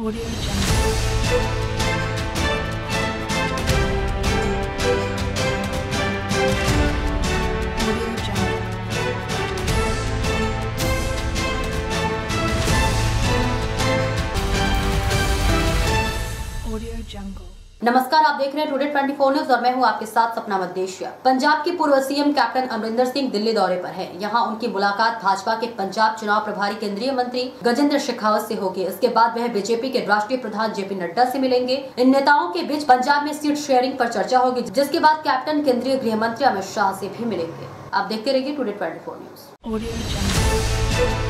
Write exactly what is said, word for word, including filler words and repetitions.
Audio Jungle. Audio Jungle. Audio Jungle. नमस्कार, आप देख रहे हैं टुडे चौबीस न्यूज और मैं हूं आपके साथ सपना मदेशिया। पंजाब के पूर्व सीएम कैप्टन अमरिंदर सिंह दिल्ली दौरे पर हैं। यहां उनकी मुलाकात भाजपा के पंजाब चुनाव प्रभारी केंद्रीय मंत्री गजेंद्र शेखावत से होगी। इसके बाद वह बीजेपी के राष्ट्रीय प्रधान जेपी नड्डा से मिलेंगे। इन नेताओं के बीच पंजाब में सीट शेयरिंग पर चर्चा होगी, जिसके बाद कैप्टन केंद्रीय गृह मंत्री अमित शाह से भी मिलेंगे। आप देखते रहिए टुडे चौबीस न्यूज। Audio Jungle.